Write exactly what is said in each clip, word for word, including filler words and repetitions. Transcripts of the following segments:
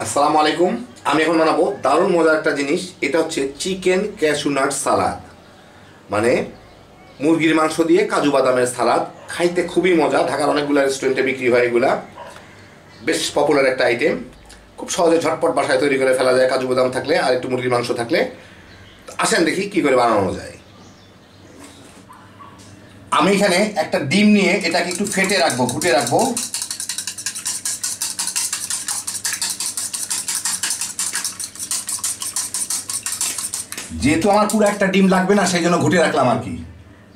আসসালামু আলাইকুম। আমি এখন বানাবো দারুণ মজার একটা জিনিস। এটা হচ্ছে চিকেন ক্যাশু নাট সালাদ, মানে মুরগির মাংস দিয়ে কাজু বাদামের সালাদ। খাইতে খুবই মজা, ঢাকার অনেকগুলো রেস্টুরেন্টে বিক্রি হয়। এগুলা বেশ পপুলার একটা আইটেম, খুব সহজে ঝটপট বাসায় তৈরি করে ফেলা যায় কাজু বাদাম থাকলে আর একটু মুরগির মাংস থাকলে। আসেন দেখি কি করে বানানো যায়। আমি এখানে একটা ডিম নিয়ে এটাকে একটু ফেটে রাখবো, ঘুটে রাখবো। যেহেতু আমার পুরো একটা ডিম লাগবে না, সেই জন্য ঘুটে রাখলাম আর কি।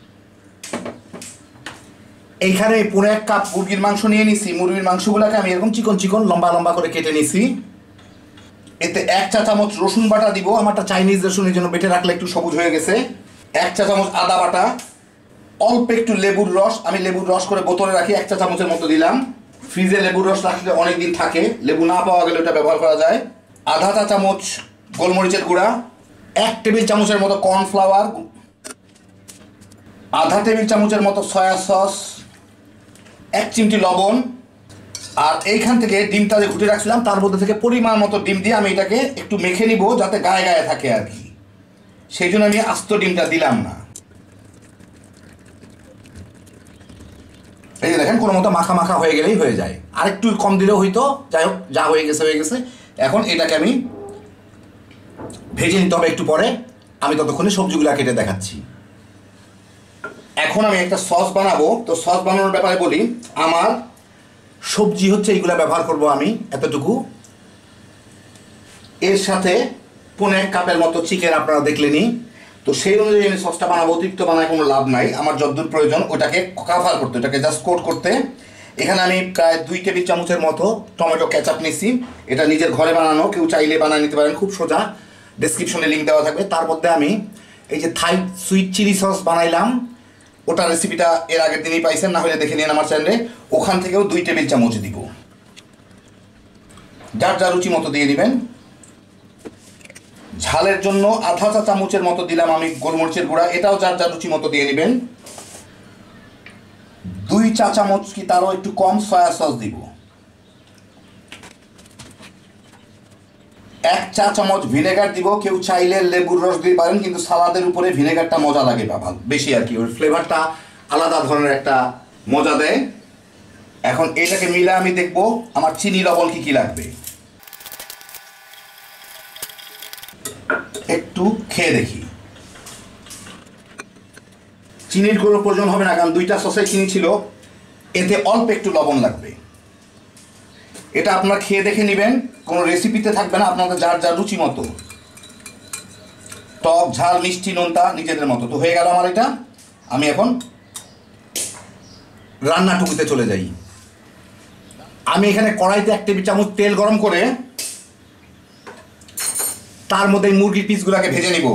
এইখানে পুরো এক কাপ মুরগির মাংস নিয়ে নিছি। মুরগির মাংসগুলোকে আমি এরকম চিকন চিকন লম্বা লম্বা করে কেটে নিছি। এতে এক চা চামচ রসুন বাটা দিব। আমারটা চাইনিজ রসুনের জন্য বেটে রাখলে একটু সবুজ হয়ে গেছে। এক চা চামচ আদা বাটা, অল্প একটু লেবুর রস। আমি লেবুর রস করে বোতলে রাখি, এক চা চামচের মতো দিলাম। ফ্রিজে লেবুর রস রাখলে অনেকদিন থাকে, লেবু না পাওয়া গেলে ওটা ব্যবহার করা যায়। আধা চা চামচ গোলমরিচের গুঁড়া, এক টেবিল চামচের মতো কর্নফ্লাওয়ার, আধা টেবিল চামচের মতো সয়া সস, এক চিমটি লবণ। আর এইখান থেকে ডিমটা যে ঘুটে রাখছিলাম তার মধ্যে থেকে পরিমাণ মতো ডিম দিয়ে আমি এটাকে একটু মেখে নিব, যাতে গায়ে গায়ে থাকে আর কি। সেই জন্য আমি আস্ত ডিমটা দিলাম না। এই যে দেখেন, কোনো মতো মাখা মাখা হয়ে গেলেই হয়ে যায়। আর একটু কম দিলেও হইতো, যাই হোক, যা হয়ে গেছে হয়ে গেছে। এখন এটাকে আমি ভেজে নিতে হবে একটু পরে। আমি ততক্ষণে সবজিগুলো কেটে দেখাচ্ছি। এখন আমি একটা সস বানাবো। তো সস বানানোর ব্যাপারে বলি, আমার সবজি হচ্ছে এইগুলো ব্যবহার করব আমি এতটুকু। এর সাথে পনেরো এক কাপের মতো চিকেন আপনারা দেখলেনি। তো সেই অনুযায়ী আমি সসটা বানাবো। অতিরিক্ত বানায় কোনো লাভ নাই। আমার যতদূর প্রয়োজন ওটাকে কাভার করতে, ওটাকে জাস্ট কোট করতে। এখানে আমি প্রায় দুই টেবিল চামচের মতো টমেটো কেচাপ নিছি। এটা নিজের ঘরে বানানো, কেউ চাইলে বানিয়ে নিতে পারেন, খুব সোজা। ডেসক্রিপশনে লিঙ্ক দেওয়া থাকবে। তার মধ্যে আমি এই যে থাই সুইট চিলি সস বানাইলাম, ওটা রেসিপিটা এর আগের দিনই পাইছেন, না হলে দেখে নিন আমার চ্যানেলে। ওখান থেকেও দুই টেবিল চামচ দিব। যার যা রুচি মতো দিয়ে দিবেন। ঝালের জন্য আধা চা চামচের মতো দিলাম আমি গোলমরিচের গুঁড়া, এটাও যার যা রুচি মতো দিয়ে নেবেন। দুই চা চামচ কি তারও একটু কম সয়া সস দিব। এক চা চামচ ভিনেগার দিব। কেউ চাইলে লেবুর রস দিতে পারেন, কিন্তু সালাদের উপরে ভিনেগারটা মজা লাগে বা বেশি আর কি, ওর ফ্লেভারটা আলাদা ধরনের একটা মজা দেয়। এখন এটাকে মিলে আমি দেখবো আমার চিনি লবণ কি কি লাগবে, একটু খেয়ে দেখি। চিনির কোনো প্রয়োজন হবে না, কারণ দুইটা সসে চিনি ছিল। এতে অল্প একটু লবণ লাগবে। এটা আপনারা খেয়ে দেখে নেবেন, কোনো রেসিপিতে থাকবে না, আপনাদের যার যার রুচি মতো। টক ঝাল মিষ্টি নোনতা নিজেদের মতো। তো হয়ে গেল আমার এটা। আমি এখন রান্নাটুকুতে চলে যাই। আমি এখানে কড়াইতে এক টেবিল চামচ তেল গরম করে তার মধ্যে মুরগির পিসগুলোকে ভেজে নিব।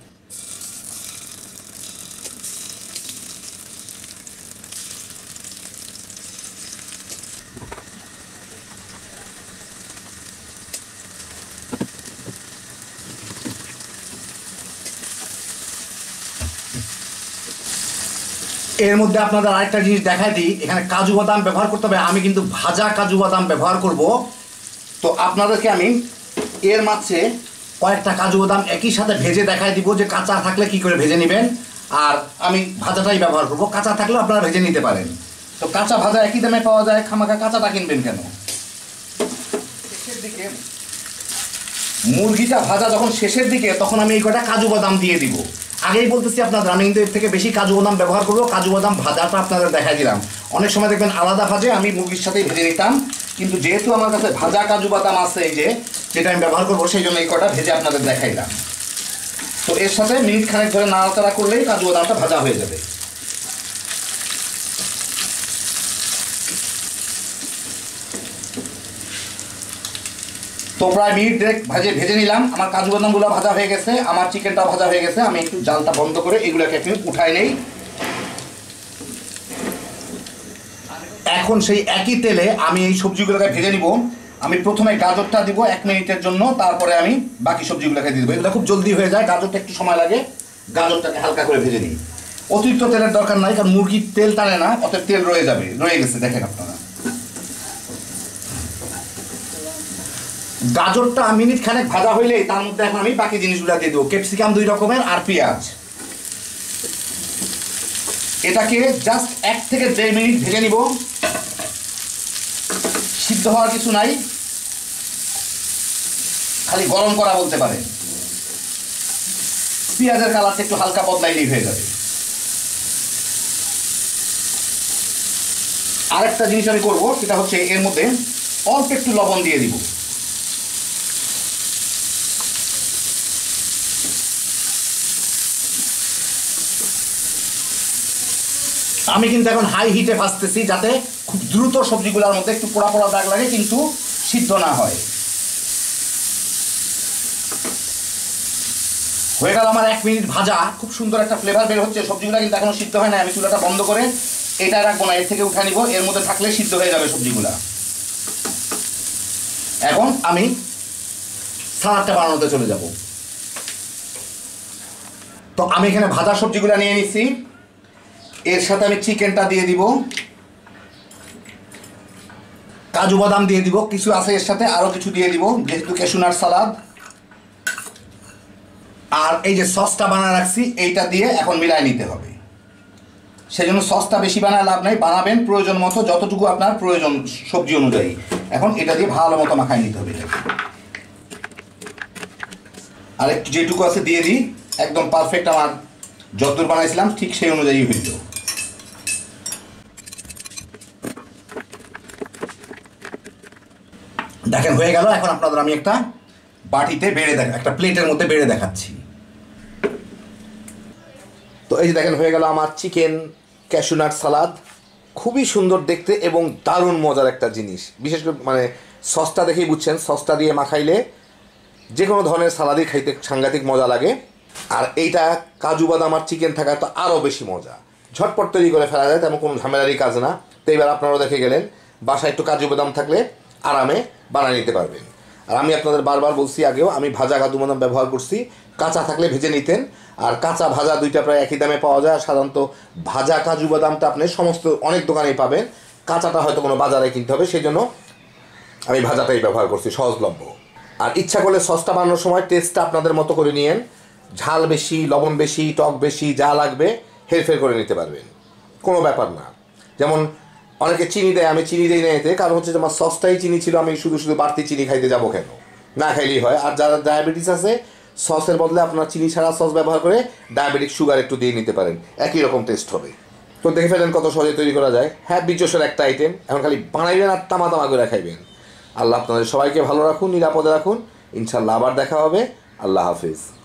এর মধ্যে আপনাদের আরেকটা জিনিস দেখাই দিই, এখানে কাজু বাদাম ব্যবহার করতে হবে। আমি কিন্তু ভাজা কাজু বাদাম ব্যবহার করব। তো আপনাদেরকে আমি এর মাঝে কয়েকটা কাজু বাদাম একই সাথে ভেজে দেখাই দিব, যে কাঁচা থাকলে কি করে ভেজে নেবেন। আর আমি ভাজাটাই ব্যবহার করব, কাঁচা থাকলেও আপনারা ভেজে নিতে পারেন। তো কাঁচা ভাজা একই দামে পাওয়া যায়, খামাখা কাঁচাটা কিনবেন কেন। শেষের দিকে মুরগিটা ভাজা যখন শেষের দিকে, তখন আমি এই কটা কাজু বাদাম দিয়ে দিব। আগেই বলতেছি আপনাদের, আমি কিন্তু এর থেকে বেশি কাজু বাদাম ব্যবহার করবো। কাজু বাদাম ভাজাটা আপনাদের দেখাই দিলাম। অনেক সময় দেখবেন আলাদা ভাজে, আমি মুরগির সাথেই ভেজে নিতাম। কিন্তু যেহেতু আমার কাছে ভাজা কাজু বাদাম আছে, এই যে যেটা আমি ব্যবহার করবো, সেই জন্য এই কটা ভেজে আপনাদের দেখাইলাম। তো এর সাথে মিনিট খানেক ধরে নাড়াচাড়া করলেই কাজু বাদামটা ভাজা হয়ে যাবে। তো প্রায় মিনিট দেড়েক ভাজে ভেজে নিলাম। আমার কাজু বাদামগুলো ভাজা হয়ে গেছে, আমার চিকেনটা ভাজা হয়ে গেছে। আমি একটু জালটা বন্ধ করে এগুলোকে একটু উঠাই নেই। এখন সেই একই তেলে আমি এই সবজিগুলোকে ভেজে নিব। আমি প্রথমে গাজরটা দিব এক মিনিটের জন্য, তারপরে আমি বাকি সবজিগুলোকে দিয়ে দেবো। এগুলো খুব জলদি হয়ে যায়, গাজরটা একটু সময় লাগে। গাজরটাকে হালকা করে ভেজে নিই। অতিরিক্ত তেলের দরকার নাই, কারণ মুরগির তেল টানে না, অতএব তেল রয়ে যাবে, রয়ে গেছে দেখেন আপনারা। গাজরটা মিনিট খানেক ভাজা হইলেই তার মধ্যে এখন আমি বাকি জিনিসগুলো দিয়ে দেবো। ক্যাপসিকাম দুই রকমের আর পেঁয়াজ। এটাকে জাস্ট এক থেকে দেড় মিনিট ভেজে নিব। সিদ্ধ হওয়ার কিছু নাই, খালি গরম করা বলতে পারে। পেঁয়াজের কালারটা একটু হালকা বদলাইলেই হয়ে যাবে। আরেকটা জিনিস আমি করবো, সেটা হচ্ছে এর মধ্যে অল্প একটু লবণ দিয়ে দিব। আমি কিন্তু এখন হাই হিটে ভাজতেছি, যাতে খুব দ্রুত সবজিগুলোর মধ্যে একটু পোড়া পোড়া দাগ লাগে কিন্তু সিদ্ধ না হয়। হয়ে গেল আমার এক মিনিট ভাজা, খুব সুন্দর একটা ফ্লেভার বের হচ্ছে। সবজিগুলো কিন্তু এখনো সিদ্ধ হয় না। আমি চুলাটা বন্ধ করে এটা রাখবো না, এর থেকে উঠে নিব। এর মধ্যে থাকলে সিদ্ধ হয়ে যাবে সবজিগুলা। এখন আমি সালাদটা বানানোতে চলে যাব। তো আমি এখানে ভাজা সবজিগুলো নিয়ে নিচ্ছি। এর সাথে আমি চিকেনটা দিয়ে দিব, কাজু বাদাম দিয়ে দিব, কিছু আছে এর সাথে আরো কিছু দিয়ে দিব যেহেতু ক্যাশু সালাদ। আর এই যে সসটা বানায় রাখছি, এইটা দিয়ে এখন মিলাই নিতে হবে। সেজন্য সসটা বেশি বানায় লাভ নাই, বানাবেন প্রয়োজন মতো, যতটুকু আপনার প্রয়োজন সবজি অনুযায়ী। এখন এটা দিয়ে ভালো মতো মাখাই নিতে হবে। আর একটু যেটুকু আছে দিয়ে দিই, একদম পারফেক্ট। আমার যতদূর বানাইছিলাম ঠিক সেই অনুযায়ী হইল। দেখেন হয়ে গেল। এখন আপনাদের আমি একটা বাটিতে বেড়ে দেখা একটা প্লেটের মধ্যে বেড়ে দেখাচ্ছি। তো এই যে দেখেন হয়ে গেল আমার চিকেন ক্যাশু নাট সালাদ। খুবই সুন্দর দেখতে এবং দারুণ মজার একটা জিনিস। বিশেষ করে মানে সসটা দেখেই বুঝছেন, সসটা দিয়ে মাখাইলে যে কোনো ধরনের সালাদই খাইতে সাংঘাতিক মজা লাগে। আর এইটা কাজু বাদাম আর চিকেন থাকা তো আরও বেশি মজা। ঝটপট তৈরি করে ফেলা যায়, তেমন কোনো ঝামেলারই কাজ না। তো এবার আপনারাও দেখে গেলেন, বাসায় একটু কাজু বাদাম থাকলে আরামে বানিয়ে নিতে পারবেন। আর আমি আপনাদের বারবার বলছি, আগেও আমি ভাজা কাজু বাদাম ব্যবহার করছি। কাঁচা থাকলে ভেজে নিতেন। আর কাঁচা ভাজা দুইটা প্রায় একই দামে পাওয়া যায়। আর সাধারণত ভাজা কাজু বাদামটা আপনি সমস্ত অনেক দোকানেই পাবেন, কাঁচাটা হয়তো কোনো বাজারে কিনতে হবে। সেই জন্য আমি ভাজাটাই ব্যবহার করছি, সহজলভ্য। আর ইচ্ছা করলে সসটা বানানোর সময় টেস্টটা আপনাদের মতো করে নিয়েন। ঝাল বেশি, লবণ বেশি, টক বেশি, যা লাগবে হেরফের করে নিতে পারবেন, কোনো ব্যাপার না। যেমন অনেকে চিনি দেয়, আমি চিনি দিই না এতে, কারণ হচ্ছে আমার সসটাই চিনি ছিল। আমি শুধু শুধু বাড়তি চিনি খাইতে যাবো কেন, না খাইলেই হয়। আর যারা ডায়াবেটিস আছে, সসের বদলে আপনার চিনি ছাড়া সস ব্যবহার করে ডায়াবেটিক সুগার একটু দিয়ে নিতে পারেন, একই রকম টেস্ট হবে। তো দেখে ফেলেন কত সহজে তৈরি করা যায়। হ্যাঁ, বিজস্বের একটা আইটেম। এখন খালি বানাইবেন আর তামা তামা করে খাইবেন। আল্লাহ আপনাদের সবাইকে ভালো রাখুন, নিরাপদে রাখুন। ইনশাল্লাহ আবার দেখা হবে। আল্লাহ হাফিজ।